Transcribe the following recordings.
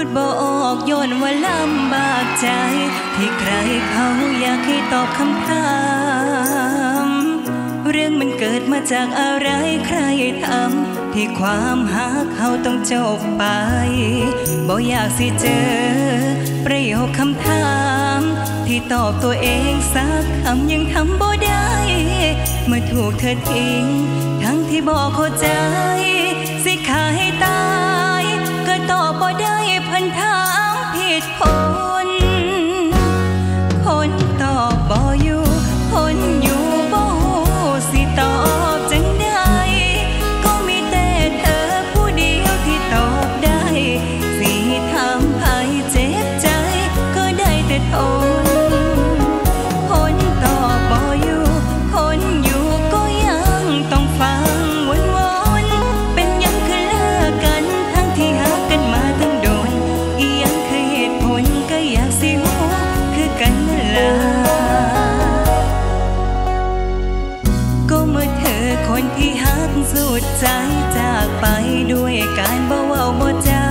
บ่ออกย้อนว่าลำบากใจที่ใครเขาอยากให้ตอบคำถามเรื่องมันเกิดมาจากอะไรใครทำที่ความหาเขาต้องจบไปบ่อยากสิเจอประโยคคำถามที่ตอบตัวเองสักคำยังทำบ่ได้เมื่อถูกเธอทิ้งทั้งที่บอกเข้าใจสิขาให้ตายก็ตอบบ่ได้พันถามผิดคนตอบบ่อยู่คนอยู่บ่สิตอบจังได้ก็มีแต่เธอผู้เดียวที่ตอบได้สิทำให้เจ็บใจก็ได้แต่ทนคนตอบบ่อยู่คนอยู่ก็ยังต้องฟังวนเป็นยังคือเลิกกันทั้งที่หากันมาตั้งโดนอียังคือเหตุผลก็อยากสิรู้คือกันนั่นล่ะก็เมื่อเธอคนที่ฮักสุดใจจากไปด้วยการบ่เว้าบ่จา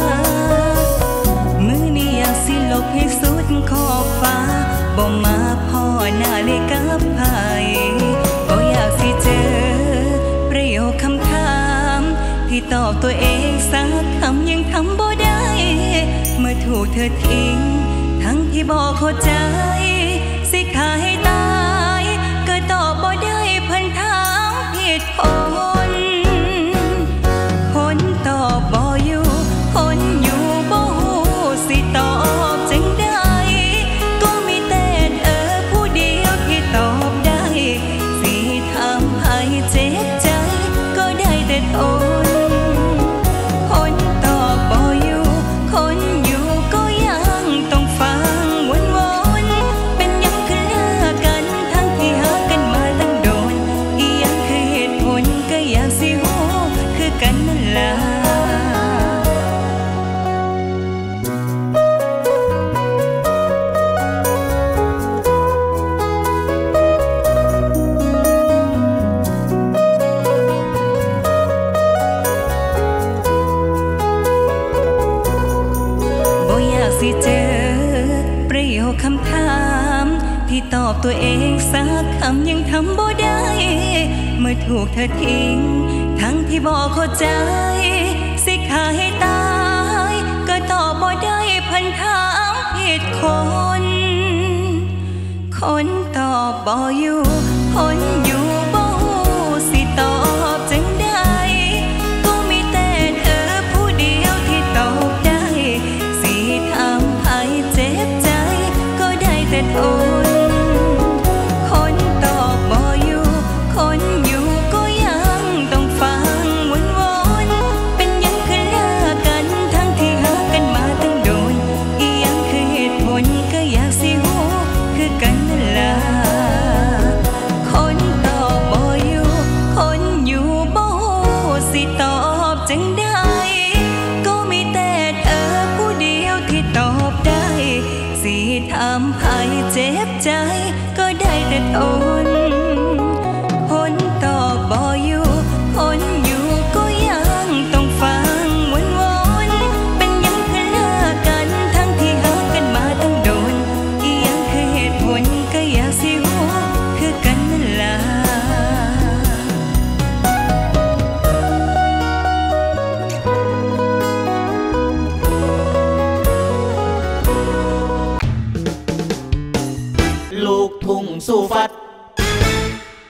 มือนี้อยากสิลบให้สุดขอบฟ้าบ่มาพ่อหน้าเลยกับไผบ่อยากสิเจอประโยคคำถามที่ตอบตัวเองสักคำยังทำบ่ได้เมื่อถูกเธอทิ้งทั้งที่บอกเข้าใจสิขาให้ตายก็ตอบบ่ได้พันถามผิดคนตอบบ่อยู่คนอยู่บ่ฮู้สิตอบจังได้ก็มีแต่เธอผู้เดียวที่ตอบได้สิทำให้เจ็บใจก็ได้แต่ทนคนตอบบ่อยู่คนอยู่ก็ยังต้องฟังวนเป็นยังคือเลิกกันทั้งที่หากันมาตั้งโดนอียังคือเหตุผลก็อยากสิรู้คือกันนั่นล่ะสิเจอประโยคคำถามที่ตอบตัวเองสักคำยังทำบ่ได้เมื่อถูกเธอทิ้งทั้งที่บอกเข้าใจสิขาให้ตายก็ตอบบ่ได้พันถามผิดคนตอบบ่อยู่คนอยู่บ่ฮู้สิตอบจังได้ก็มีแต่เธอผู้เดียวที่ตอบได้สิทำให้เจ็บใจก็ได้แต่ทนคนตอบบ่อยู่คนอยู่ก็ยังต้องฟังวนเป็นยังคือเลิกกันทั้งที่หากันมาตั้งโดนอียังคือเหตุผลก็อยากสิรู้คือกันนั่นล่ะคนตอบบ่อยู่คนอยู่บ่ฮู้สิตอบจังได้ก็มีแต่เธอผู้เดียวที่ตอบได้สิทำให้เจ็บใจก็ได้แต่ทน